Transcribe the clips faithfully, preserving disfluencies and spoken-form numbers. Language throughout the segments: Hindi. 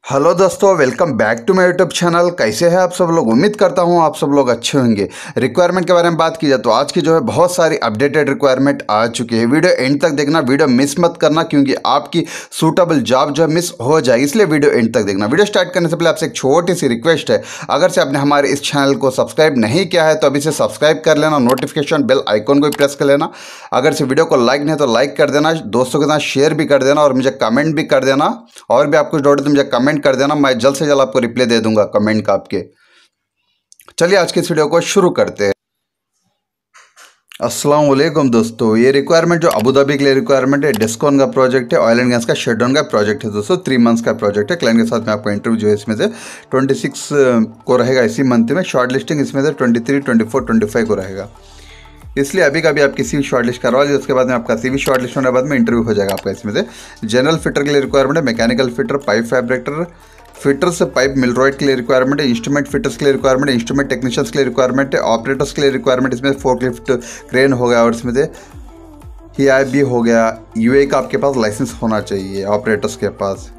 हेलो दोस्तों, welcome back to my YouTube channel. कैसे हैं आप सब लोग? उम्मीद करता हूं आप सब लोग अच्छे होंगे। रिक्वायरमेंट के बारे में बात की जाए तो आज की जो है बहुत सारी अपडेटेड रिक्वायरमेंट आ चुकी है। वीडियो एंड तक देखना, वीडियो मिस मत करना, क्योंकि आपकी सूटेबल जॉब जो है मिस हो जाएगी, इसलिए वीडियो एंड तक देखना। वीडियो स्टार्ट करने से पहले आपसे एक छोटी सी रिक्वेस्ट है, अगर से आपने हमारे इस चैनल को सब्सक्राइब नहीं किया है तो अभी से सब्सक्राइब कर लेना, नोटिफिकेशन बेल आइकॉन को भी प्रेस कर लेना। अगर से वीडियो को लाइक नहीं है तो लाइक कर देना, दोस्तों के साथ शेयर भी कर देना और मुझे कमेंट भी कर देना। और भी आप कुछ डाउट है तो मुझे कमेंट कर देना, मैं जल्द से जल्द आपको रिप्लाई दे दूंगा कमेंट का आपके। चलिए आज की इस वीडियो को शुरू करते हैं। अस्सलाम वालेकुम दोस्तों, ये रिक्वायरमेंट जो अबू धाबी के लिए रिक्वायरमेंट है, डिस्कॉन का प्रोजेक्ट है, ऑयल एंड गैस का शटडाउन का प्रोजेक्ट है दोस्तों। थ्री मंथ्स का प्रोजेक्ट है। क्लाइंट के साथ में आपको इंटरव्यू जो है इसमें से छब्बीस को रहेगा इसी मंथ में। शॉर्ट लिस्टिंग इसमें से तेईस, चौबीस, पच्चीस को रहेगा, इसलिए अभी का भी आप किसी भी शॉर्ट लिस्ट करवा लीजिए। उसके बाद में आपका सीवी शॉर्ट लिस्ट होने के बाद में इंटरव्यू हो जाएगा आपका। इसमें से जनरल फिटर के लिए रिक्वायरमेंट है, mechanical fitter, pipe fabricator, fitters से पाइप मिलरॉयड के लिए रिक्वायरमेंट है, इंस्ट्रूमेंट फिटर्स के लिए रिक्वायरमेंट है, इंस्ट्रूमेंट टेक्नीशियंस के लिए रिक्वायरमेंट है, ऑपरेटर्स के लिए रिक्वायरमेंट इसमें फोर्कलिफ्ट क्रेन हो गया और इसमें से ही आई बी हो गया। यूए का आपके पास लाइसेंस होना चाहिए ऑपरेटर्स के पास।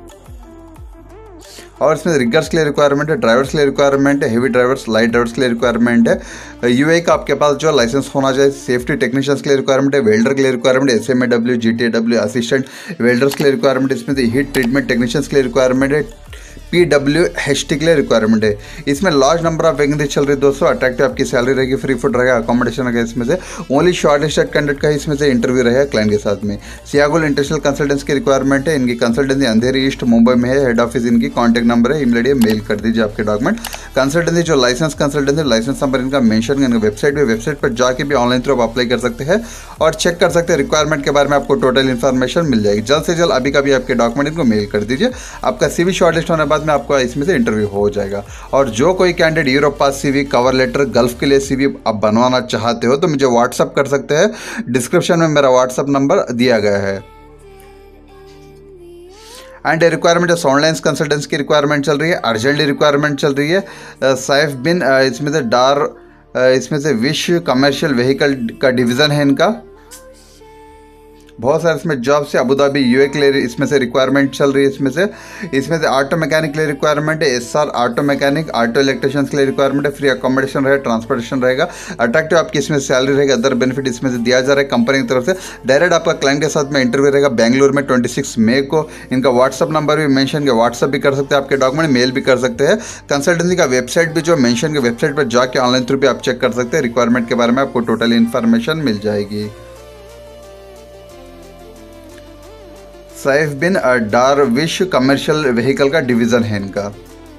और इसमें रिगर्स के लिए रिक्वायरमेंट है, ड्राइवर्स के लिए रिक्वायरमेंट है, हेवी ड्राइवर्स, लाइट ड्राइवर्स के लिए रिक्वायरमेंट है। यूए का आपके पास जो लाइसेंस होना चाहिए। सेफ्टी टेक्नीशियंस के लिए रिक्वायरमेंट है, वेल्डर के लिए रिक्वायरमेंट है, S M A W, G T A W, assistant welders के लिए रिक्वायरमेंट है। इसमें हीट ट्रीटमेंट टेक्नीशियंस के लिए रिक्वायरमेंट है, पी डब्ल्यू एच टी के लिए रिक्वायरमेंट है। इसमें लार्ज नंबर ऑफ वैकेंसी चल रही है दोस्तों। अट्रैक्टिव आपकी सैलरी रहेगी, फ्री फूड रहेगा, अकोमोडेशन रहेगा। इसमें से ओनली शॉर्ट लिस्टेड कैंडिडेट का इसमें से इंटरव्यू रहेगा क्लाइंट के साथ में। सियागुल इंटरनेशनल कंसल्टेंसी की रिक्वायरमेंट है। इनकी कंसल्टेंसी अंधेरी ईस्ट मुंबई में है। हेड ऑफिस इनकी, कॉन्टैक्ट नंबर है, ईमेल आई डी मेल कर दीजिए आपके डॉक्यूमेंट। कंसल्टेंसी जो लाइसेंस कंसल्टेंसी लाइसेंस नंबर इनका मेंशन इनका वेबसाइट पे वेबसाइट पर जाके भी ऑनलाइन थ्रू आप अप्लाई कर सकते हैं और चेक कर सकते हैं। रिक्वायरमेंट के बारे में आपको टोटल इन्फॉर्मेशन मिल जाएगी। जल्द से जल्द अभी का भी आपके डॉक्यूमेंट इनको मेल कर दीजिए। आपका सीवी शॉर्ट लिस्ट होने के बाद में आपको इसमें से इंटरव्यू हो जाएगा। और जो कोई candidate Europass CV, cover letter, Gulf के लिए सीवी आप बनवाना चाहते हो तो मुझे व्हाट्सअप कर सकते हैं। डिस्क्रिप्शन में मेरा व्हाट्सअप नंबर दिया गया है। एंड रिक्वायरमेंट है ऑनलाइन कंसल्टेंसी की रिक्वायरमेंट चल रही है, अर्जेंटली रिक्वायरमेंट चल रही है। साइफ बिन इसमें से डार इसमें से विश्व कमर्शियल व्हीकल का डिवीज़न है इनका। बहुत सारे इसमें जॉब से अबू धाबी यूए के लिए इसमें से रिक्वायरमेंट चल रही है। इसमें से इसमें से ऑटो मैकेनिक के लिए रिक्वायरमेंट है, SR auto mechanic, auto electricians के लिए रिक्वायरमेंट है। फ्री अकोमोडेशन रहेगा, ट्रांसपोर्टेशन रहेगा। अट्रैक्टिव आपकी इसमें सैलरी रहेगा, अदर बेनिफिट इसमें से दिया जा रहा है कंपनी की तरफ से। डायरेक्ट आपका क्लाइंट के साथ में इंटरव्यू रहेगा बेंगलुरु में छब्बीस मई को। इनका व्हाट्सअप नंबर भी मेंशन किया, व्हाट्सअप भी कर सकते हैं, आपके डॉक्यूमेंट मेल भी कर सकते हैं। कंसल्टेंसी का वेबसाइट भी जो मेंशन के वेबसाइट पर जाके ऑनलाइन थ्रू भी आप चेक कर सकते हैं। रिक्वायरमेंट के बारे में आपको टोटल इन्फॉर्मेशन मिल जाएगी। साइफ बिन डार विश्व कमर्शियल व्हीकल का डिवीज़न है इनका।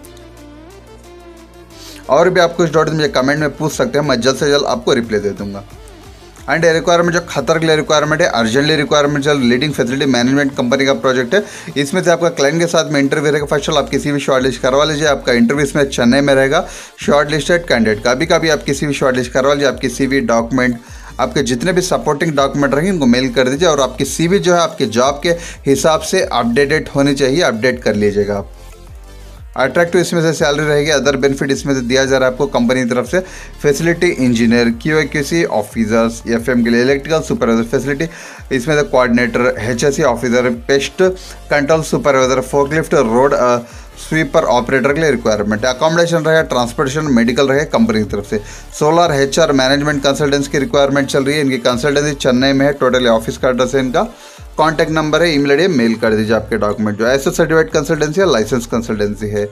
और भी आप कुछ डाउट मुझे कमेंट में पूछ सकते हैं, मैं जल्द से जल्द आपको रिप्लाई दे दूंगा। एंड रिक्वायरमेंट जो खतर के लिए रिक्वायरमेंट है, अर्जेंटली रिक्वायरमेंट जो लीडिंग फैसिलिटी मैनेजमेंट कंपनी का प्रोजेक्ट है। इसमें से आपका क्लाइंट के साथ में इंटरव्यू रहेगा। फर्स्ट ऑल आप किसी भी शॉर्ट लिस्ट करवा लीजिए। आपका इंटरव्यू इसमें चेन्नई में रहेगा। शॉर्ट लिस्टेड कैंडिडेट का भी का भी आप किसी भी शॉर्ट लिस्ट करवा लीजिए। आपकी सीवी, डॉक्यूमेंट, आपके जितने भी सपोर्टिंग डॉक्यूमेंट रहेंगे इनको मेल कर दीजिए। और आपकी सीवी जो है आपके जॉब के हिसाब से अपडेटेड होनी चाहिए, अपडेट कर लीजिएगा आप। अट्रैक्टिव इसमें से सैलरी रहेगी, अदर बेनिफिट इसमें से दिया जा रहा है आपको कंपनी की तरफ से। Facility engineer, Q Q C officers, F M के लिए इलेक्ट्रिकल सुपरवाइजर फैसिलिटी इसमें से coordinator, H S C officer, pest control supervisor, forklift, road sweeper operator के लिए रिक्वायरमेंट है। अकोमोडेशन रहेगा, ट्रांसपोर्टेशन, मेडिकल रहेगा कंपनी की तरफ से। Solar H R management consultancy की रिक्वायरमेंट चल रही है। इनकी कंसल्टेंसी चेन्नई में है। टोटली ऑफिस का एड्रेस है इनका, कॉन्टैक्ट नंबर है, ईमेल आई डी मेल कर दीजिए आपके डॉक्यूमेंट। जो एस एस सर्टिफाइड कंसल्टेंसी है, लाइसेंस कंसल्टेंसी है।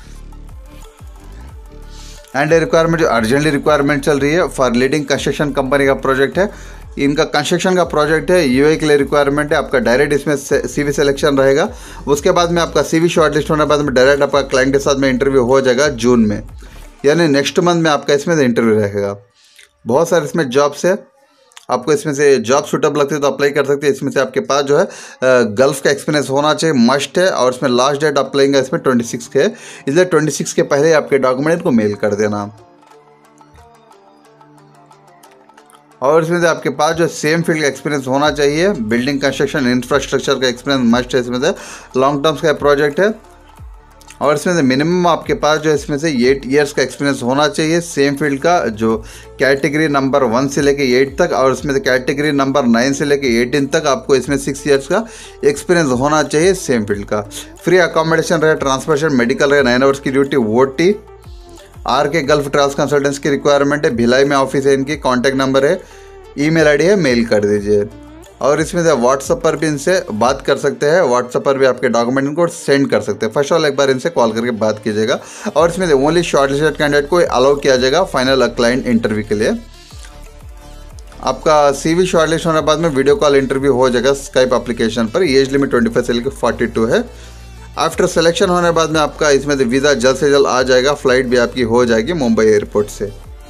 एंड रिक्वायरमेंट जो अर्जेंटली रिक्वायरमेंट चल रही है फॉर लीडिंग कंस्ट्रक्शन कंपनी का प्रोजेक्ट है। इनका कंस्ट्रक्शन का प्रोजेक्ट है, यूए के लिए रिक्वायरमेंट है। आपका डायरेक्ट इसमें सीवी सिलेक्शन रहेगा। उसके बाद में आपका सीवी शॉर्टलिस्ट होने के बाद में डायरेक्ट आपका क्लाइंट के साथ में इंटरव्यू हो जाएगा जून में, यानी नेक्स्ट मंथ में आपका इसमें इंटरव्यू रहेगा। बहुत सारे इसमें जॉब्स है, आपको इसमें से जॉब सूटेबल लगती है तो अप्लाई कर सकते हैं। इसमें से आपके पास जो है गल्फ का एक्सपीरियंस होना चाहिए, मस्ट है। और इसमें लास्ट डेट अप्लाई का इसमें छब्बीस के है, इसलिए छब्बीस के पहले आपके डॉक्यूमेंट को मेल कर देना। और इसमें से आपके पास जो सेम फील्ड का एक्सपीरियंस होना चाहिए। बिल्डिंग कंस्ट्रक्शन इंफ्रास्ट्रक्चर का एक्सपीरियंस मस्ट है। इसमें से लॉन्ग टर्म्स का प्रोजेक्ट है। और इसमें से मिनिमम आपके पास जो इसमें से एट इयर्स का एक्सपीरियंस होना चाहिए सेम फील्ड का, जो कैटेगरी नंबर वन से लेके एट तक, और इसमें से कैटेगरी नंबर नाइन से लेके एटीन तक आपको इसमें सिक्स इयर्स का एक्सपीरियंस होना चाहिए सेम फील्ड का। फ्री अकोमोडेशन रहे, ट्रांसपोर्टेशन, मेडिकल रहे, नाइन आवर्स की ड्यूटी, वो टी आर के गल्फ ट्रांस कंसल्टेंट्स की रिक्वायरमेंट है, भिलाई में ऑफिस है इनकी, कॉन्टैक्ट नंबर है, ईमेल आईडी है, मेल कर दीजिए। और इसमें से व्हाट्सएप पर भी इनसे बात कर सकते हैं, व्हाट्सएप पर भी आपके डॉक्यूमेंट इनको सेंड कर सकते हैं। फर्स्ट ऑल एक बार इनसे कॉल करके बात कीजिएगा। और इसमें से ओनली शॉर्टलिस्टेड कैंडिडेट को अलाउ किया जाएगा फाइनल क्लाइंट इंटरव्यू के लिए। आपका सीवी शॉर्टलिस्ट होने के बाद में वीडियो कॉल इंटरव्यू हो जाएगा स्काइप एप्लीकेशन पर। एज लिमिट ट्वेंटी फाइव से लेकर फोर्टी टू है। आफ्टर सिलेक्शन होने के बाद में आपका इसमें से वीज़ा जल्द से जल्द आ जाएगा, फ्लाइट भी आपकी हो जाएगी मुंबई एयरपोर्ट से।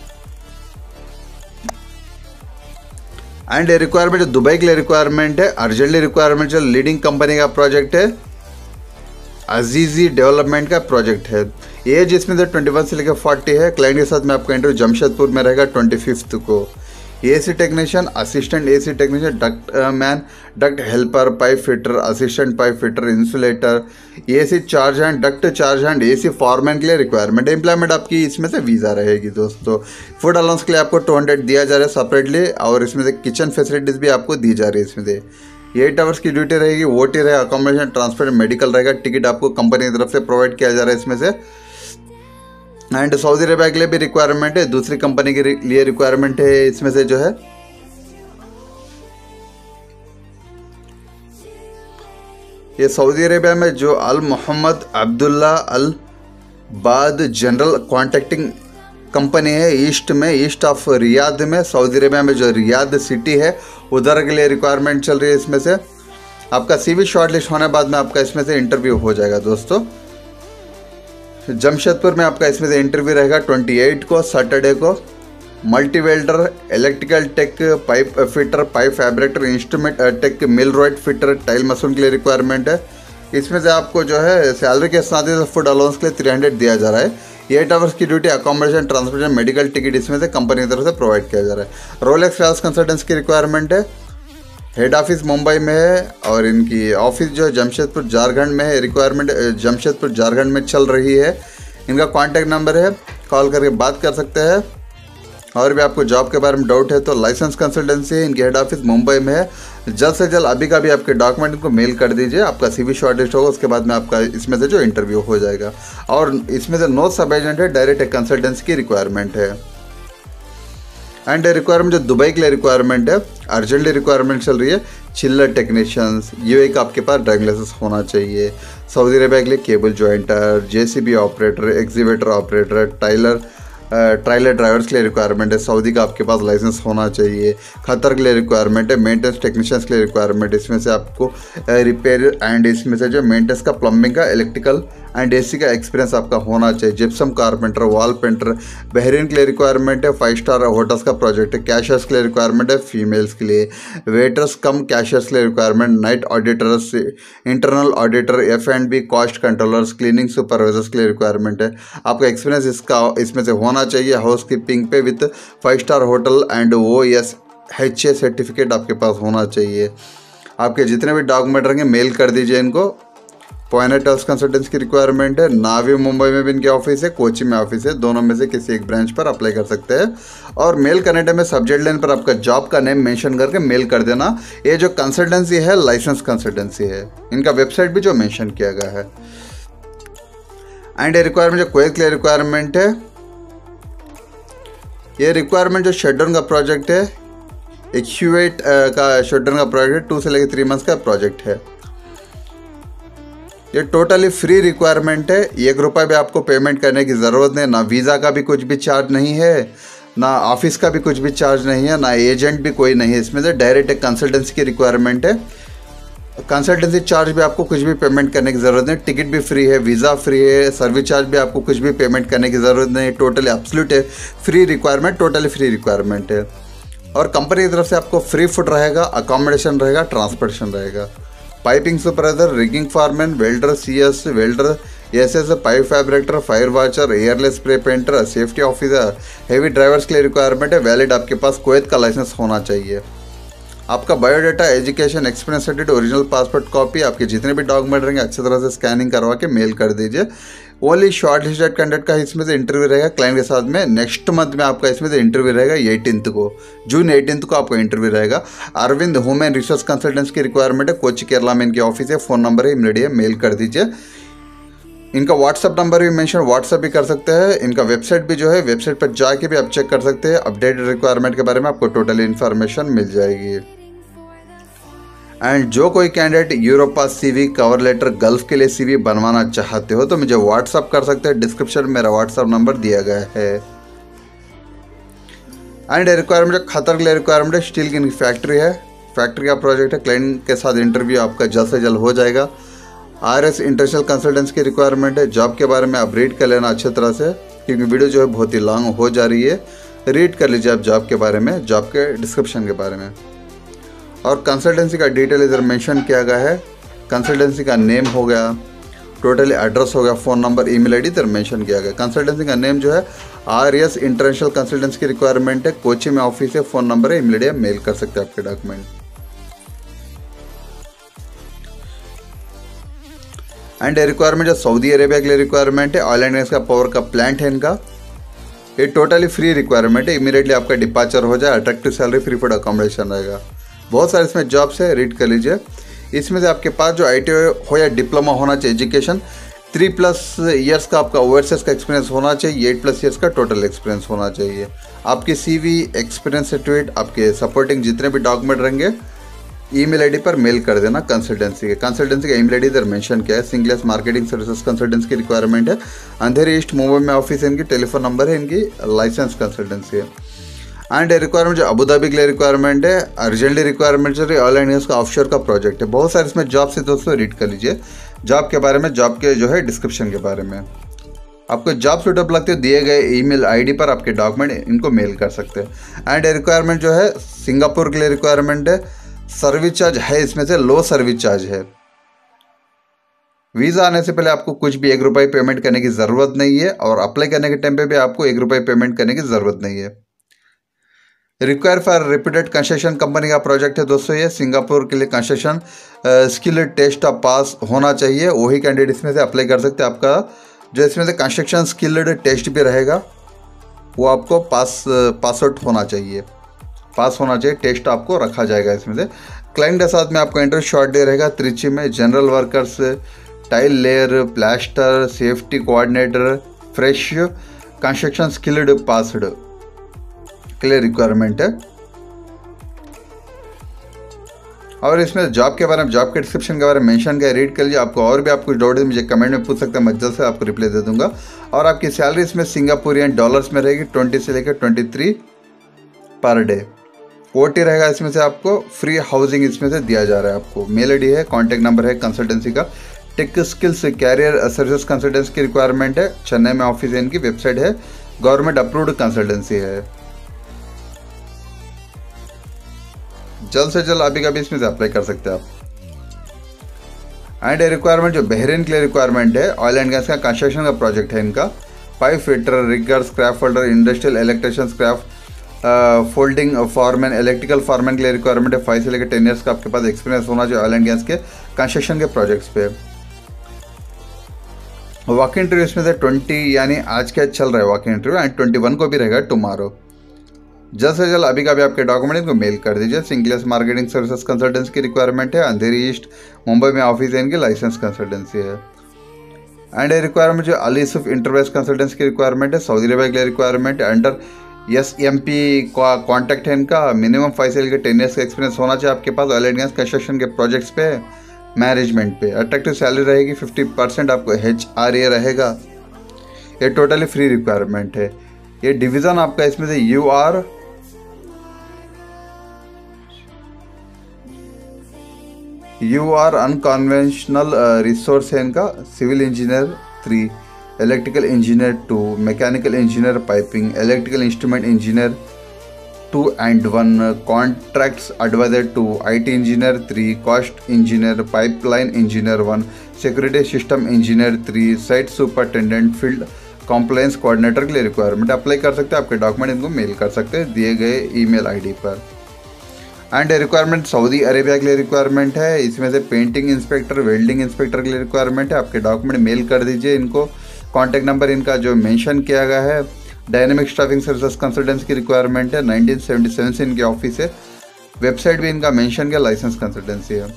एंड रिक्वायरमेंट जो दुबई के लिए रिक्वायरमेंट है, अर्जेंटली रिक्वायरमेंट जो लीडिंग कंपनी का प्रोजेक्ट है, अजीजी डेवलपमेंट का प्रोजेक्ट है। एज इसमें से ट्वेंटी वन से लेकर फोर्टी है। क्लाइंट के साथ में आपका इंटरव्यू जमशेदपुर में रहेगा ट्वेंटी फिफ्थ को। AC technician, assistant AC technician, duct man, duct helper, pipe fitter, assistant pipe fitter, insulator, AC charge hand, duct charge hand, AC foreman के लिए रिक्वायरमेंट। एम्प्लॉयमेंट आपकी इसमें से वीज़ा रहेगी दोस्तों। फूड अलाउंस के लिए आपको टू हंड्रेड दिया जा रहा है सेपरेटली, और इसमें से किचन फैसिलिटीज़ भी आपको दी जा रही है। इसमें से एट आवर्स की ड्यूटी रहेगी, ओ टी रहेगा, अकोमोडेशन, ट्रांसपोर्ट, मेडिकल रहेगा, टिकट आपको कंपनी की तरफ से प्रोवाइड किया जा रहा है इसमें से। एंड सऊदी अरेबिया के लिए भी रिक्वायरमेंट है, दूसरी कंपनी के लिए रिक्वायरमेंट है इसमें से जो है। ये सऊदी अरेबिया में जो अल मोहम्मद अब्दुल्ला अल बाद जनरल कॉन्ट्रैक्टिंग कंपनी है, ईस्ट में, ईस्ट ऑफ रियाद में, सऊदी अरेबिया में जो रियाद सिटी है उधर के लिए रिक्वायरमेंट चल रही है। इसमें से आपका सीवी शॉर्टलिस्ट होने बाद में आपका इसमें से इंटरव्यू हो जाएगा दोस्तों। जमशेदपुर में आपका इसमें से इंटरव्यू रहेगा अट्ठाईस को, सैटरडे को। Multi welder, electrical tech, pipe fitter, pipe fabricator, instrument tech, mill rod fitter, tile machine के लिए रिक्वायरमेंट है। इसमें से आपको जो है सैलरी के साथ ही फूड अलाउंस के लिए थ्री हंड्रेड दिया जा रहा है। एट आवर्स की duty, accommodation, transportation, medical ticket इसमें से कंपनी की तरफ से प्रोवाइड किया जा रहा है। रोलेक्स ट्रांस कंसल्टेंट्स की रिक्वायरमेंट है। हेड ऑफिस मुंबई में है और इनकी ऑफिस जो है जमशेदपुर झारखंड में है। रिक्वायरमेंट जमशेदपुर झारखंड में चल रही है। इनका कॉन्टैक्ट नंबर है, कॉल करके बात कर सकते हैं। और भी आपको जॉब के बारे में डाउट है तो लाइसेंस कंसल्टेंसी है, इनकी हेड ऑफिस मुंबई में है। जल्द से जल्द अभी का भी आपके डॉक्यूमेंट को मेल कर दीजिए, आपका सीवी शॉर्टलिस्ट होगा, उसके बाद में आपका इसमें से जो इंटरव्यू हो जाएगा। और इसमें से नो सब एजेंट है, डायरेक्ट एक कंसल्टेंसी की रिक्वायरमेंट है। एंड रिक्वायरमेंट जो दुबई के लिए रिक्वायरमेंट है, अर्जेंटली रिक्वायरमेंट चल रही है। चिल्लर टेक्नीशियंस, यूएई का आपके पास ड्राइविंग लाइसेंस होना चाहिए। सऊदी अरेबिया के लिए cable jointer, JCB operator, excavator operator, tiler trailer drivers के लिए रिक्वायरमेंट है। सऊदी का आपके पास लाइसेंस होना चाहिए। खतर के लिए रिक्वायरमेंट है। मेंटेनेंस टेक्नीशियंस के लिए रिक्वायरमेंट, इसमें से आपको रिपेयर एंड इसमें से जो मेंटेनेंस का, प्लम्बिंग का, इलेक्ट्रिकल एंड एसी का एक्सपीरियंस आपका होना चाहिए। Gypsum carpenter, wall painter, Bahrain के लिए रिक्वायरमेंट है। फाइव स्टार होटल्स का प्रोजेक्ट है। कैशियर्स के लिए रिक्वायरमेंट है फीमेल्स के लिए। वेटर्स कम कैशियर्स के लिए requirement. Night auditors, internal auditor, F and B, cost controllers, cleaning supervisors के लिए रिक्वायरमेंट है। आपका एक्सपीरियंस इसका इसमें से होना चाहिए हाउस कीपिंग पे with five star hotel and O S H A certificate आपके पास होना चाहिए। आपके जितने भी डॉक्यूमेंट रहेंगे मेल कर दीजिए इनको। पॉइंट टर्स कंसल्टेंट्स की रिक्वायरमेंट है। नावी मुंबई में भी इनके ऑफिस है, कोची में ऑफिस है, दोनों में से किसी एक ब्रांच पर अप्लाई कर सकते हैं। और मेल करने टाइम में सब्जेक्ट लाइन पर आपका जॉब का नेम मेंशन करके मेल कर देना। ये जो कंसल्टेंसी है लाइसेंस कंसल्टेंसी है, इनका वेबसाइट भी जो मेंशन किया गया है। एंड ये रिक्वायरमेंट जो क्वेत के लिए रिक्वायरमेंट है, ये रिक्वायरमेंट जो शटडाउन का प्रोजेक्ट है, एक ह्यूएट का शटडाउन का प्रोजेक्ट है, टू से लेकर थ्री मंथ्स का प्रोजेक्ट है। ये टोटली फ्री रिक्वायरमेंट है। एक रुपये भी आपको पेमेंट करने की ज़रूरत नहीं, ना वीज़ा का भी कुछ भी चार्ज नहीं है, ना ऑफिस का भी कुछ भी चार्ज नहीं है, ना एजेंट भी कोई नहीं है। इसमें से डायरेक्ट एक कंसल्टेंसी की रिक्वायरमेंट है। कंसल्टेंसी चार्ज भी आपको कुछ भी पेमेंट करने की ज़रूरत नहीं। टिकट भी फ्री है, वीज़ा फ्री है, सर्विस चार्ज भी आपको कुछ भी पेमेंट करने की ज़रूरत नहीं। टोटली एब्सोल्यूट है, free requirement, totally free requirement है। और कंपनी की तरफ से आपको फ्री फूड रहेगा, अकोमोडेशन रहेगा, ट्रांसपोर्टेशन रहेगा। Piping supervisor, rigging foreman, welder, C S, welder, S S, pipe fabricator, fire watcher, airless spray painter, safety officer, heavy drivers के लिए रिक्वायरमेंट है। वैलिड आपके पास कुवैत का लाइसेंस होना चाहिए। आपका biodata, education, experience certificate, original passport copy, आपके जितने भी डॉक्यूमेंट रहेंगे अच्छी तरह से स्कैनिंग करवा के मेल कर दीजिए। ओनली शॉर्ट लिस्टेड कैंडिडेट का इसमें से इंटरव्यू रहेगा क्लाइंट के साथ में। नेक्स्ट मंथ में आपका इसमें से इंटरव्यू रहेगा एटीनथ को, जून एटीनथ को आपका इंटरव्यू रहेगा। अरविंद ह्यूमन रिसोर्स कंसल्टेंट्स की रिक्वायरमेंट है, कोची केरला में इनकी ऑफिस है, फ़ोन नंबर है, इमीडिएट मेल कर दीजिए। इनका व्हाट्सअप नंबर भी मेंशन, व्हाट्सअप भी कर सकते हैं। इनका वेबसाइट भी जो है, वेबसाइट पर जाके भी आप चेक कर सकते हैं। अपडेटेड रिक्वायरमेंट के बारे में आपको टोटल इन्फॉर्मेशन मिल जाएगी। एंड जो कोई candidate Europass CV, cover letter, Gulf के लिए सीवी बनवाना चाहते हो तो मुझे व्हाट्सअप कर सकते हैं। डिस्क्रिप्शन में मेरा व्हाट्सअप नंबर दिया गया है। एंड रिक्वायरमेंट खतर के लिए रिक्वायरमेंट है, स्टील की फैक्ट्री है, फैक्ट्री का प्रोजेक्ट है। क्लाइंट के साथ इंटरव्यू आपका जल्द से जल्द हो जाएगा। आर एस इंटरनेशनल कंसल्टेंट्स की रिक्वायरमेंट है। जॉब के बारे में आप रीड कर लेना अच्छी तरह से, क्योंकि वीडियो जो है बहुत ही लॉन्ग हो जा रही है। रीड कर लीजिए आप जॉब के बारे में, जॉब के डिस्क्रिप्शन के बारे में। और कंसल्टेंसी का डिटेल इधर मेंशन किया गया है। कंसल्टेंसी का नेम हो गया, टोटली एड्रेस हो गया, फ़ोन नंबर, ईमेल आईडी इधर मेंशन किया गया। कंसल्टेंसी का नेम जो है आर एस इंटरनेशनल कंसल्टेंसी की रिक्वायरमेंट है, कोची में ऑफिस है, फ़ोन नंबर है, ईमेल आईडी मेल कर सकते हैं आपके डॉक्यूमेंट। एंड रिक्वायरमेंट जो सऊदी अरेबिया के लिए रिक्वायरमेंट है, ऑयल एंड गैस का पावर का प्लांट है इनका। ये टोटली फ्री रिक्वायरमेंट है, इमीडिएटली आपका डिपार्चर हो जाए, attractive salary, free food accommodation रहेगा। बहुत सारे इसमें जॉब्स है, रीड कर लीजिए। इसमें से आपके पास जो आई टी हो या डिप्लोमा होना चाहिए, एजुकेशन थ्री प्लस ईयर्स का आपका ओवरसीज का एक्सपीरियंस होना चाहिए, एट प्लस ईयर्स का टोटल एक्सपीरियंस होना चाहिए। आपकी सीवी, एक्सपीरियंस सर्टिफिकेट, आपके सपोर्टिंग जितने भी डॉक्यूमेंट रहेंगे ईमेल आईडी पर मेल कर देना कंसल्टेंसी के। कंसल्टेंसी का ईमेल आईडी इधर मेंशन किया है। सिंगलेस मार्केटिंग सर्विसेज कंसल्टेंसी की रिक्वायरमेंट है। अंधेरी ईस्ट मुंबई में ऑफिस है इनकी, टेलीफोन नंबर है इनकी, लाइसेंस कंसल्टेंसी है। एंड रिक्वायरमेंट जो अबू धाबी के लिए रिक्वायरमेंट है, अर्जेंटली रिक्वायरमेंट जो ऑयल एंड गैस का ऑफशोर का प्रोजेक्ट है। बहुत सारे इसमें जॉब से दोस्तों रीड कर लीजिए जॉब के बारे में, जॉब के जो है डिस्क्रिप्शन के बारे में। आपको जॉब सूटेबल लगते हो दिए गए ईमेल आईडी पर आपके डॉक्यूमेंट इनको मेल कर सकते हैं। एंड रिक्वायरमेंट जो है सिंगापुर के लिए रिक्वायरमेंट है। सर्विस चार्ज है इसमें से, लो सर्विस चार्ज है। वीज़ा आने से पहले आपको कुछ भी एक रुपये पेमेंट करने की ज़रूरत नहीं है, और अप्लाई करने के टाइम पे भी आपको एक रुपये पेमेंट करने की ज़रूरत नहीं है। Require for reputed construction company का प्रोजेक्ट है दोस्तों ये। सिंगापुर के लिए कंस्ट्रक्शन स्किल टेस्ट आप पास होना चाहिए, वही कैंडिडेट इसमें से अप्लाई कर सकते हैं। आपका जो इसमें से कंस्ट्रक्शन स्किल्ड टेस्ट भी रहेगा वो आपको पास पास आउट होना चाहिए, पास होना चाहिए, टेस्ट आपको रखा जाएगा इसमें से। क्लाइंट के साथ में आपको इंटरव्यू शॉर्ट डे रहेगा त्रिची में। General workers, tile layer, plaster, safety coordinator, fresh construction skilled passed के लिए रिक्वायरमेंट है। और इसमें जॉब के बारे में, जॉब के डिस्क्रिप्शन के बारे में मेंशन किया, रीड कर लीजिए। आपको और भी आप कुछ डाउट है मुझे कमेंट में पूछ सकते हैं, मैं जल्द से आपको रिप्लाई दे दूंगा। और आपकी सैलरी इसमें सिंगापुरियन डॉलर्स में रहेगी, ट्वेंटी से लेकर twenty three per day. OT रहेगा इसमें से, आपको फ्री हाउसिंग इसमें से दिया जा रहा है। आपको मेल आईडी है, कॉन्टैक्ट नंबर है कंसल्टेंसी का। Tech skills career service consultancy की रिक्वायरमेंट है, चेन्नई में ऑफिस है इनकी, वेबसाइट है, गवर्नमेंट अप्रूव्ड कंसल्टेंसी है। जल्द से जल्द अभी कभी इसमें से अप्लाई कर सकते हैं आप। एंड रिक्वायरमेंट जो बहरीन के लिए रिक्वायरमेंट है, ऑयल एंड गैस का कंस्ट्रक्शन का प्रोजेक्ट है इनका। Pipe fitter, rigger, scrap folder, industrial electrician, scrap folding foreman, electrical foreman के लिए रिक्वायरमेंट है। फाइव से लेकर टेन ईयर्स का आपके पास एक्सपीरियंस होना चाहिए ऑयल एंड गैस के कंस्ट्रक्शन के प्रोजेक्ट्स पे। वॉक इंटरव्यू इसमें से ट्वेंटी यानी आज क्या चल रहा है walk interview, and twenty one को भी रहेगा टुमारो। जल्द से जल्द अभी का भी आपके डॉक्यूमेंट इनको मेल कर दीजिए। सिंगलेस मार्केटिंग सर्विसेज कंसल्टेंसी की रिक्वायरमेंट है। अंधेरी ईस्ट मुंबई में ऑफिस है इनकी, लाइसेंस कंसल्टेंसी है। एंड ये रिक्वायरमेंट जो अली यूसुफ इंटरवेस्ट कंसल्टेंसी की रिक्वायरमेंट है, सऊदी अरब के लिए रिक्वायरमेंट है। अंडर एस एम पी का कॉन्टैक्ट है इनका। मिनिमम फाइव से लेकर टेन ईयर्स का एक्सपीरियंस होना चाहिए आपके पास ऑयल एंड गैस कंस्ट्रक्शन के प्रोजेक्ट्स पे, मैनेजमेंट पे। अट्रैक्टिव सैलरी रहेगी, फिफ्टी परसेंट आपको एच आर ए रहेगा। ये टोटली फ्री रिक्वायरमेंट है। ये डिवीज़न आपका इसमें से U R U R unconventional resource है इनका। Civil engineer three, electrical engineer two, mechanical engineer piping, electrical instrument engineer two and one, contracts adviser two, IT engineer three, cost engineer, pipeline engineer one, security system engineer three, site superintendent, field compliance coordinator के लिए रिक्वायरमेंट। अप्लाई कर सकते हैं, आपके डॉक्यूमेंट इनको मेल कर सकते हैं दिए गए ईमेल आईडी पर। एंड रिक्वायरमेंट सऊदी अरेबिया के लिए रिक्वायरमेंट है। इसमें से पेंटिंग इंस्पेक्टर, वेल्डिंग इंस्पेक्टर के लिए रिक्वायरमेंट है। आपके डॉक्यूमेंट मेल कर दीजिए इनको। कॉन्टैक्ट नंबर इनका जो मेंशन किया गया है। डायनेमिक स्टाफिंग सर्विसेज कंसल्टेंसी की रिक्वायरमेंट है। नाइनटीन सेवेंटी सेवन से इनके ऑफिस है। वेबसाइट भी इनका मेंशन किया, लाइसेंस कंसल्टेंसी है।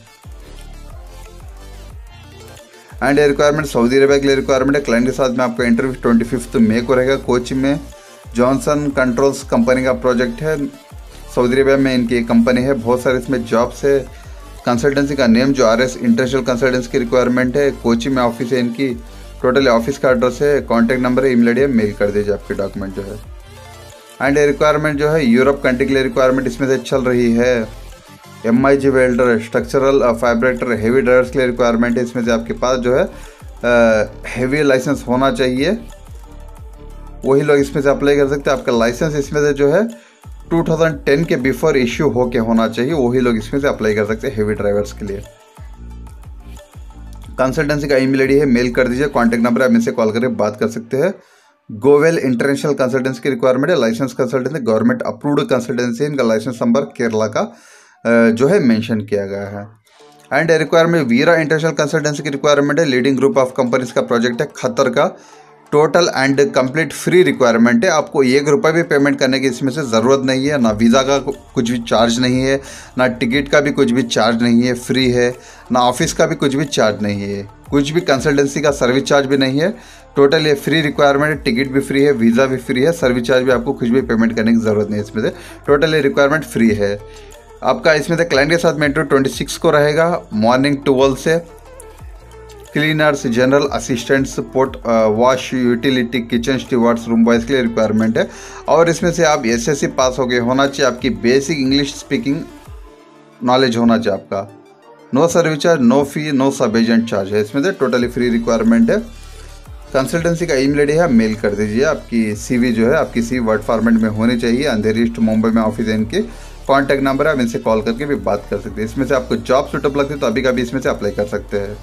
एंड रिक्वायरमेंट सऊदी अरेबिया के लिए रिक्वायरमेंट है। क्लाइंट के साथ में आपका इंटरव्यू ट्वेंटी फिफ्थ मई को रहेगा कोची में। जॉनसन कंट्रोल्स कंपनी का प्रोजेक्ट है। सऊदी अरेबिया में इनकी एक कंपनी है। बहुत सारे इसमें जॉब्स है। कंसल्टेंसी का नेम जो आर एस इंटरनेशनल कंसल्टेंसी की रिक्वायरमेंट है। कोची में ऑफिस है इनकी। टोटल ऑफिस का एड्रेस है, कॉन्टैक्ट नंबर है, ईमेल आई डी है, मेल कर दीजिए आपके डॉक्यूमेंट जो है। एंड रिक्वायरमेंट जो है यूरोप कंट्री के लिए रिक्वायरमेंट इसमें से चल रही है। M I G welder, structural fabricator, heavy drivers के लिए रिक्वायरमेंट है। इसमें से आपके पास जो है हेवी लाइसेंस होना चाहिए, वही लोग इसमें से अप्लाई कर सकते हैं। आपका लाइसेंस इसमें से जो है टू थाउजेंड टेन के बिफोर इश्यू हो के होना चाहिए, वही लोग इसमें से अप्लाई कर सकते हैं हेवी ड्राइवर्स के लिए। कंसल्टेंसी का ईमेल आई डी है, मेल कर दीजिए। कॉन्टैक्ट नंबर आप इनसे कॉल करके बात कर सकते हैं। गोवेल इंटरनेशनल कंसल्टेंसी की रिक्वायरमेंट है। Licence consultancy, government approved consultancy. इनका लाइसेंस नंबर केरला का जो है मेंशन किया गया है। And requirement Veera international consultancy की रिक्वायरमेंट है। लीडिंग ग्रुप ऑफ कंपनीज का प्रोजेक्ट है खतर का। Total and complete free requirement है। आपको एक रुपये भी पेमेंट करने की इसमें से ज़रूरत नहीं है। ना वीज़ा का कुछ भी चार्ज नहीं है, ना टिकट का भी कुछ भी चार्ज नहीं है, फ्री है। ना ऑफिस का भी कुछ भी चार्ज नहीं है, कुछ भी कंसल्टेंसी का सर्विस चार्ज भी नहीं है। टोटल ये फ्री रिक्वायरमेंट है। टिकट भी फ्री है, वीज़ा भी फ्री है, सर्विस चार्ज भी आपको कुछ भी पेमेंट करने की ज़रूरत नहीं है इसमें से। टोटल ये रिक्वायरमेंट फ्री है। आपका इसमें से क्लाइंट के साथ में इंटरव्यू ट्वेंटी सिक्स को रहेगा मॉर्निंग ट्वेल्व से। Cleaners, general assistants, pot wash, utility, kitchen stewards, room boys के लिए रिक्वायरमेंट है। और इसमें से आप एसएससी पास हो गए होना चाहिए। आपकी बेसिक इंग्लिश स्पीकिंग नॉलेज होना चाहिए आपका। No service charge, no fee, no sub agent charge है इसमें से। टोटली फ्री रिक्वायरमेंट है। कंसल्टेंसी का ईमेल आई डी है, मेल कर दीजिए। आपकी सीवी जो है आपकी सीवी वर्ड फॉर्मेट में होनी चाहिए। अंधेरी ईस्ट मुंबई में ऑफिस है इनके। कॉन्टैक्ट नंबर है, आप इनसे कॉल करके भी बात कर सकते हैं। इसमें से आपको जॉब सूटेबल लगती है तो अभी का भी इसमें से अप्लाई कर सकते हैं।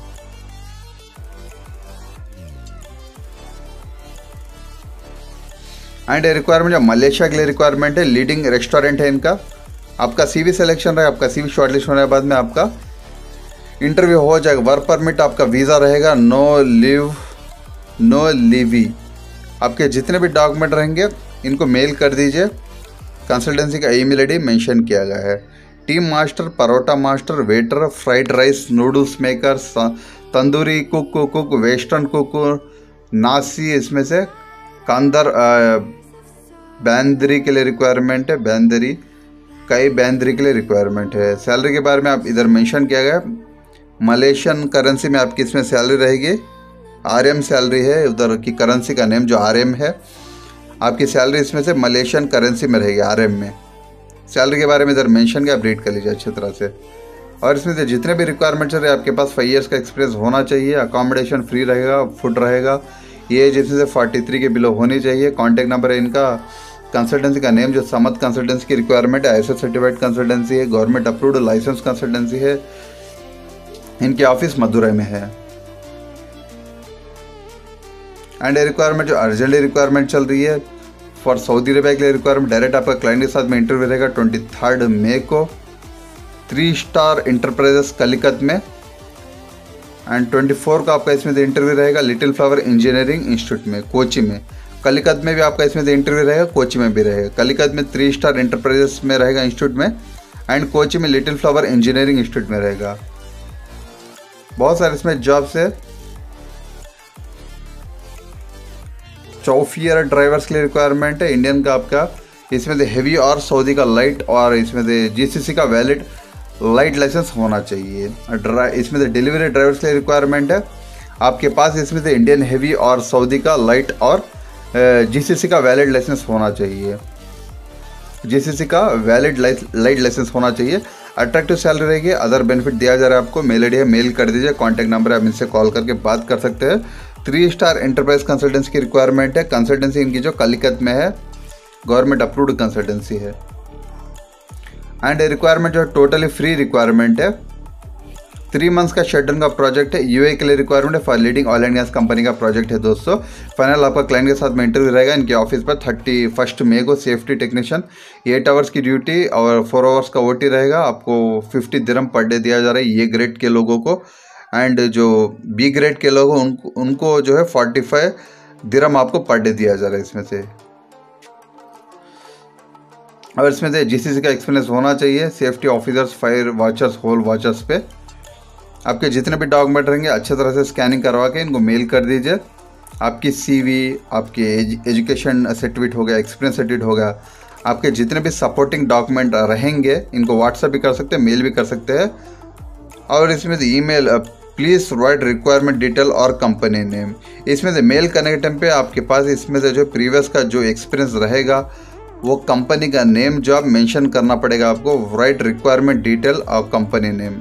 एंड रिक्वायरमेंट जो मलेशिया के लिए रिक्वायरमेंट है। लीडिंग रेस्टोरेंट है इनका। आपका सीवी सिलेक्शन रहे, आपका सीवी शॉर्टलिस्ट होने के बाद में आपका इंटरव्यू हो जाएगा। वर्क परमिट, आपका वीज़ा रहेगा। No leave, no levy. आपके जितने भी डॉक्यूमेंट रहेंगे इनको मेल कर दीजिए। कंसल्टेंसी का ईमेल आई डी मेंशन किया गया है। Tea master, parotta master, waiter, fried rice, noodles maker, tandoori cook, cook, western cook, नासी, इसमें से कांदर बैंदरी के लिए रिक्वायरमेंट है। बैंदरी, कई बैंदरी के लिए रिक्वायरमेंट है। सैलरी के बारे में आप इधर मेंशन किया गया। मलेशियन करेंसी में आपकी इसमें सैलरी रहेगी। आरएम सैलरी है, उधर की करेंसी का नेम जो आरएम है। आपकी सैलरी इसमें से मलेशियन करेंसी में रहेगी, आरएम में। सैलरी के बारे में इधर मेंशन किया, आप रीड कर लीजिए अच्छी तरह से। और इसमें से जितने भी रिक्वायरमेंट्स रहे आपके पास फाइव ईयर्स का एक्सपीरियंस होना चाहिए। अकोमोडेशन फ्री रहेगा, फूड रहेगा। ये जिसमें से फोर्टी थ्री के बिलो होनी चाहिए। कॉन्टैक्ट नंबर है इनका। कंसल्टेंसी का नेम जो समत कंसल्टेंसी की रिक्वायरमेंट है। आईएसओ सर्टिफाइड कंसल्टेंसी है, गवर्नमेंट अप्रूव्ड लाइसेंस कंसल्टेंसी है। इनके ऑफिस मदुरई में है। एंड रिक्वायरमेंट जो अर्जेंटली रिक्वायरमेंट चल रही है फॉर सऊदी अरेबिया के लिए रिक्वायरमेंट। डायरेक्ट आपका क्लाइंट के साथ में इंटरव्यू रहेगा ट्वेंटी थर्ड मई को थ्री स्टार इंटरप्राइजेस कलिकत में। एंड ट्वेंटी फोर को आपका इसमें से इंटरव्यू रहेगा लिटिल फ्लावर इंजीनियरिंग इंस्टीट्यूट में, कोची में। कलिकत में भी आपका इसमें से इंटरव्यू रहेगा, कोची में भी रहेगा। कलिकत में थ्री स्टार इंटरप्राइजेस में रहेगा इंस्टीट्यूट में। एंड कोची में लिटिल फ्लावर इंजीनियरिंग इंस्टीट्यूट में रहेगा। बहुत सारे इसमें जॉब्स है। चौफियर ड्राइवर्स के लिए रिक्वायरमेंट है। इंडियन का आपका इसमें से हेवी और सऊदी का लाइट, और इसमें से जीसीसी का वैलिड लाइट लाइसेंस होना चाहिए। इसमें से डिलीवरी ड्राइवर्स के लिए रिक्वायरमेंट है। आपके पास इसमें से इंडियन हेवी और सऊदी का लाइट और जीसीसी का वैलिड लाइसेंस होना चाहिए। जीसीसी का वैलिड लाइट लाइसेंस होना चाहिए। अट्रैक्टिव सैलरी रहेगी। अदर बेनिफिट दिया जा रहा है आपको। मेल आई डी है, मेल कर दीजिए। कॉन्टैक्ट नंबर है, आप इनसे कॉल करके बात कर सकते हैं। थ्री स्टार एंटरप्राइज कंसल्टेंसी की रिक्वायरमेंट है। कंसल्टेंसी इनकी जो कलिकत में है, गवर्नमेंट अप्रूव्ड कंसल्टेंसी है। एंड रिक्वायरमेंट जो टोटली फ्री रिक्वायरमेंट है। थ्री मंथ्स का शटडाउन का प्रोजेक्ट है, यूए के लिए रिक्वायरमेंट है for leading oil and gas company का प्रोजेक्ट है दोस्तों। फाइनल आपका क्लाइंट के साथ में इंटरव्यू रहेगा इनके ऑफिस पर थर्टी फर्स्ट मे को। सेफ्टी टेक्नीशियन एट आवर्स की ड्यूटी और फोर आवर्स का ओटी रहेगा। आपको फिफ्टी दिरहम पर डे दिया जा रहा है ये ग्रेड के लोगों को, एंड जो बी ग्रेड के लोग उनको उनको जो है फोर्टी फाइव दिरहम आपको पर डे दिया जा रहा है इसमें से। और इसमें से जीसीसी का एक्सपीरियंस होना चाहिए। Safety officers, fire watchers, hole watchers पे आपके जितने भी डॉक्यूमेंट रहेंगे अच्छे तरह से स्कैनिंग करवा के इनको मेल कर दीजिए। आपकी सीवी, आपके एजुकेशन सर्टिफिकेट हो गया, एक्सपीरियंस सर्टिफिकेट हो गया, आपके जितने भी सपोर्टिंग डॉक्यूमेंट रहेंगे इनको व्हाट्सएप भी कर सकते हैं, मेल भी कर सकते हैं। और इसमें से email please provide requirement detail और कंपनी नेम। इसमें से मेल करने के टाइम पे आपके पास इसमें से जो प्रीवियस का जो एक्सपीरियंस रहेगा वो कंपनी का नेम जो आप मेंशन करना पड़ेगा आपको। राइट रिक्वायरमेंट डिटेल और कंपनी नेम।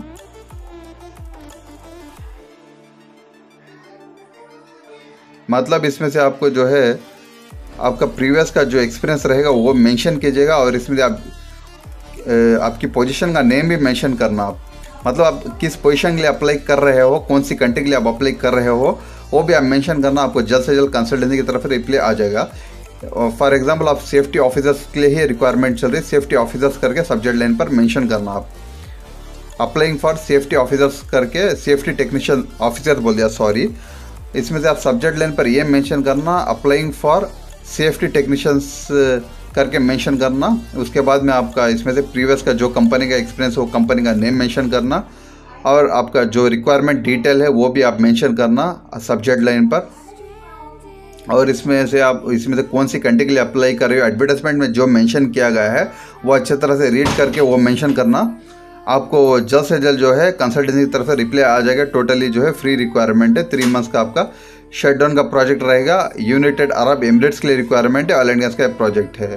मतलब इसमें से आपको जो है आपका प्रीवियस का जो एक्सपीरियंस रहेगा वो मेंशन कीजिएगा, और इसमें आप आपकी पोजीशन का नेम भी मेंशन करना। आप मतलब आप किस पोजीशन के लिए अप्लाई कर रहे हो, कौन सी कंट्री के लिए आप अप्लाई कर रहे हो वो भी आप मेंशन करना। आपको जल्द से जल्द कंसल्टेंसी की तरफ से रिप्लाई आ जाएगा। फॉर एग्जांपल आप सेफ्टी ऑफिसर्स के लिए ही रिक्वायरमेंट चल रही है, सेफ्टी ऑफिसर्स करके सब्जेक्ट लाइन पर मेंशन करना। आप अप्लाइंग फॉर सेफ्टी ऑफिसर्स करके सेफ्टी टेक्नीशियन ऑफिसर बोल दिया, सॉरी। इसमें से आप सब्जेक्ट लाइन पर ये मेंशन करना अप्लाइंग फॉर सेफ्टी टेक्नीशियंस करके मेंशन करना। उसके बाद में आपका इसमें से प्रीवियस का जो कंपनी का एक्सपीरियंस हो कंपनी का नेम मेंशन करना, और आपका जो रिक्वायरमेंट डिटेल है वो भी आप मेंशन करना सब्जेक्ट लाइन पर। और इसमें से आप इसमें से कौन सी कंट्री के लिए अप्लाई कर रहे हो, एडवर्टाइजमेंट में जो मेंशन किया गया है वो अच्छे तरह से रीड करके वो मेंशन करना। आपको जल्द से जल्द जो है कंसल्टेंसी की तरफ से रिप्लाई आ जाएगा। टोटली जो है फ्री रिक्वायरमेंट है, थ्री मंथ्स का आपका शटडाउन का प्रोजेक्ट रहेगा। यूनाइटेड अरब एमिरेट्स के लिए रिक्वायरमेंट है, ऑयल एंड गैस का प्रोजेक्ट है।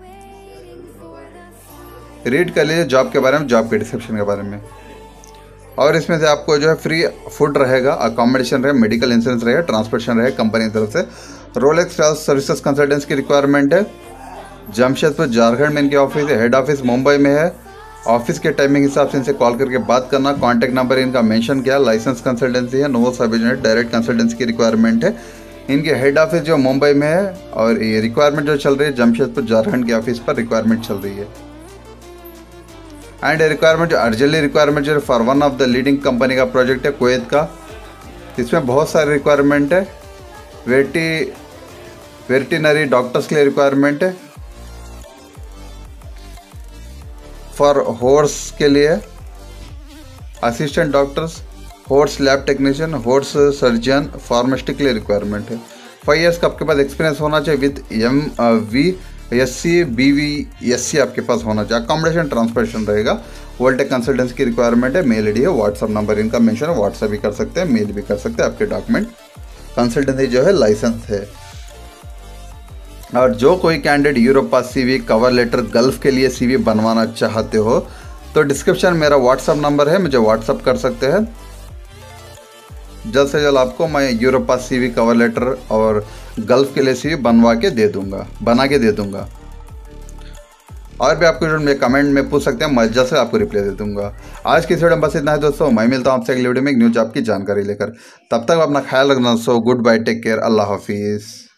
रीड कर लीजिए जॉब के बारे में, जॉब के डिस्क्रिप्शन के बारे में। और इसमें से आपको जो है फ्री फूड रहेगा, अकोमोडेशन रहेगा, मेडिकल इंश्योरेंस रहेगा, ट्रांसपोर्टेशन रहेगा कंपनी की तरफ से। रोलेक्स सर्विसेज कंसल्टेंट्स की रिक्वायरमेंट है। जमशेदपुर झारखंड में इनके ऑफिस है, हेड ऑफिस मुंबई में है। ऑफिस के टाइमिंग हिसाब से इनसे कॉल करके बात करना। कॉन्टैक्ट नंबर इनका मेंशन किया। लाइसेंस कंसल्टेंसी है, no sub agent, direct consultancy की रिक्वायरमेंट है। इनके हेड ऑफिस जो मुंबई में है, और ये रिक्वायरमेंट जो चल रही है जमशेदपुर झारखंड के ऑफिस पर रिक्वायरमेंट चल रही है। एंड रिक्वायरमेंट जो अर्जेंटली रिक्वायरमेंट जो for one of the leading company का प्रोजेक्ट है कुवैत का। इसमें बहुत सारे रिक्वायरमेंट है। वेटी वेटरनरी डॉक्टर्स के लिए रिक्वायरमेंट है। फॉर हॉर्स के लिए assistant doctors, horse lab technician, horse surgeon, pharmacist के लिए रिक्वायरमेंट है। फाइव ईयर्स का आपके पास एक्सपीरियंस होना चाहिए with M V S C B V S C आपके पास होना चाहिए। अकोमोडेशन ट्रांसपोर्टेशन रहेगा। वोल्टेक कंसल्टेंसी की रिक्वायरमेंट है। मेल आई डी है, व्हाट्सअप नंबर इनका मेंशन है, व्हाट्सअप भी कर सकते हैं, मेल भी कर सकते हैं। आपके डॉक्यूमेंट कंसल्टेंसी जो है लाइसेंस है। और जो कोई candidate Europass CV, cover letter, Gulf के लिए सीवी बनवाना चाहते हो तो डिस्क्रिप्शन मेरा व्हाट्सअप नंबर है, मुझे व्हाट्सअप कर सकते हैं। जल्द से जल्द आपको मैं Europass CV, cover letter और गल्फ के लिए सीवी बनवा के दे दूंगा, बना के दे दूंगा। और भी आपको जो कमेंट में पूछ सकते हैं, मैं जल्द से आपको रिप्लाई दे दूंगा। आज की वीडियो में बस इतना है दोस्तों। मैं मिलता हूँ आपसे अगली वीडियो में एक न्यू जॉब की जानकारी लेकर। तब तक अपना ख्याल रखना। So goodbye, take care, अल्लाह हाफिज़।